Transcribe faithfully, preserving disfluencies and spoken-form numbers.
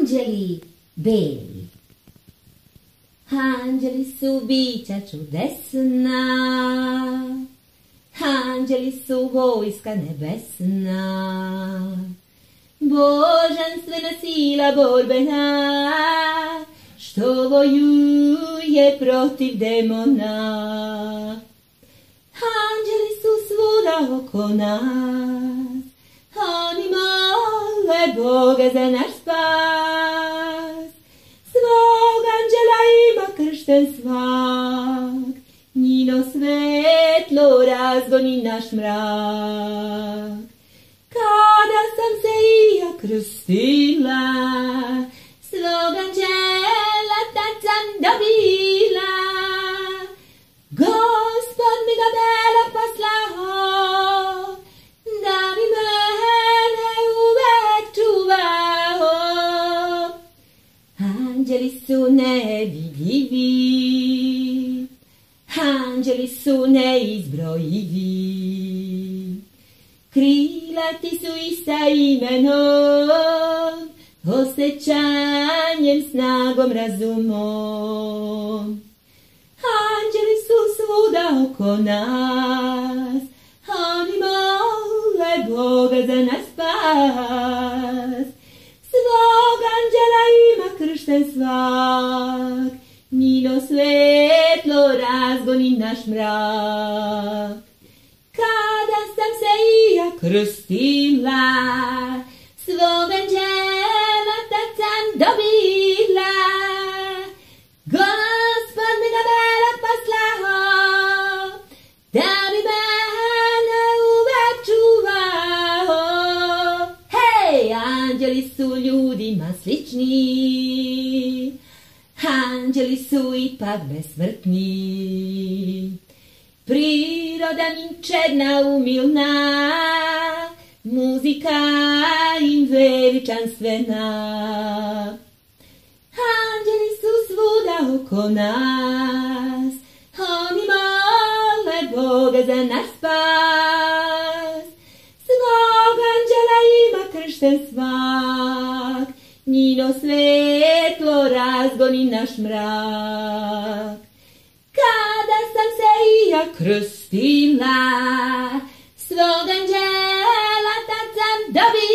Anđeli beli. Anđeli su bića čudesna, anđeli su vojska nebesna, božanstvena sila borbena, što vojuje protiv demona. Anđeli su svuda oko nas, oni mole Boga za naš spas. Svog anđela ima kršten svak, njino svetlo razgoni naš mrak. Kada sam se i ja krstila, svog anđela tad sam dobila. Gospod mi ga belo poslao, da bi mene uvek čuvao. Anđeli su nevidljivi, anđeli su neizbrojivi, krilati su i sa imenom, osjećanjem, snagom, razumom. Anđeli su svuda oko nas, oni mole Boga za nas spas. Svog anđela ima kršten svak, njino svetlo razgoni naš mrak. Kada sam se i ja krstila, svog anđela tad sam dobila. Gospod mi ga belo poslao, da bi mene uvek čuvao. Hej, anđeli su ljudima slični, anđeli su ipak besmrtni. Priroda im čedna umilna, muzika im veličanstvena. Anđeli su svuda oko nas, oni mole Boga za naš spas. Svog anđela ima kršten svak, njino svetlo razgoni naš mrak. Kada sam se i ja krstila, svog anđela tad sam dobila.